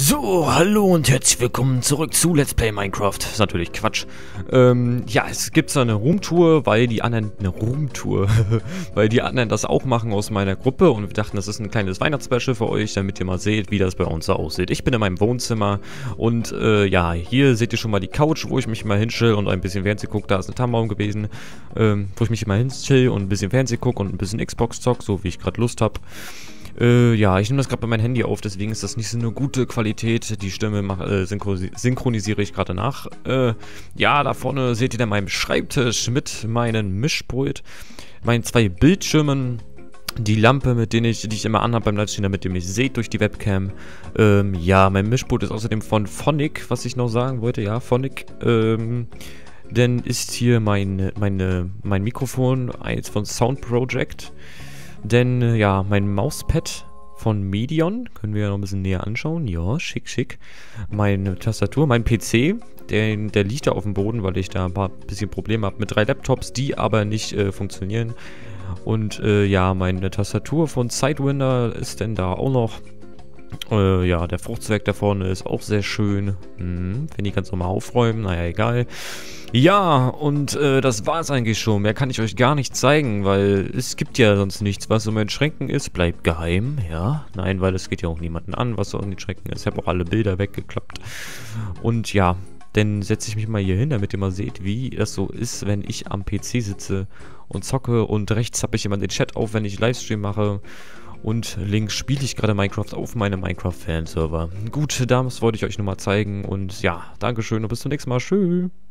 So, hallo und herzlich willkommen zurück zu Let's Play Minecraft. Das ist natürlich Quatsch. Ja, es gibt so eine Roomtour, weil die anderen... weil die anderen das auch machen aus meiner Gruppe und wir dachten, das ist ein kleines Weihnachtsspecial für euch, damit ihr mal seht, wie das bei uns so aussieht. Ich bin in meinem Wohnzimmer und ja, hier seht ihr schon mal die Couch, wo ich mich mal hinchill und ein bisschen Fernsehen gucke. Da ist ein Tannenbaum gewesen, wo ich mich immer hinchill und ein bisschen Fernsehen gucke und ein bisschen Xbox zock, so wie ich gerade Lust habe. Ja, ich nehme das gerade bei meinem Handy auf, deswegen ist das nicht so eine gute Qualität. Die Stimme synchronisiere ich gerade nach. Ja, da vorne seht ihr dann meinen Schreibtisch mit meinem Mischpult, meinen 2 Bildschirmen, die Lampe, die ich immer anhabe beim Livestream, damit ihr mich seht durch die Webcam. Ja, mein Mischpult ist außerdem von Phonic, was ich noch sagen wollte. Ja, Phonic. Dann ist hier mein Mikrofon, eins von Sound Project. Denn, ja, mein Mauspad von Medion, können wir ja noch ein bisschen näher anschauen. Ja, schick, schick. Meine Tastatur, mein PC, der liegt da auf dem Boden, weil ich da ein bisschen Probleme habe mit 3 Laptops, die aber nicht funktionieren. Und, ja, meine Tastatur von Sidewinder ist denn da auch noch. Ja, der Fruchtzwerg da vorne ist auch sehr schön. Wenn die ganz normal aufräumen, naja, egal. Ja, und das war's eigentlich schon. Mehr kann ich euch gar nicht zeigen, weil es gibt ja sonst nichts, was so in meinen Schränken ist. Bleibt geheim, ja. Nein, weil es geht ja auch niemanden an, was so in den Schränken ist. Ich habe auch alle Bilder weggeklappt. Und ja, dann setze ich mich mal hier hin, damit ihr mal seht, wie das so ist, wenn ich am PC sitze und zocke. Und rechts habe ich immer den Chat auf, wenn ich Livestream mache. Und links spiele ich gerade Minecraft auf meinem Minecraft-Fan-Server. Gut, das wollte ich euch nur mal zeigen. Und ja, Dankeschön und bis zum nächsten Mal. Tschüss.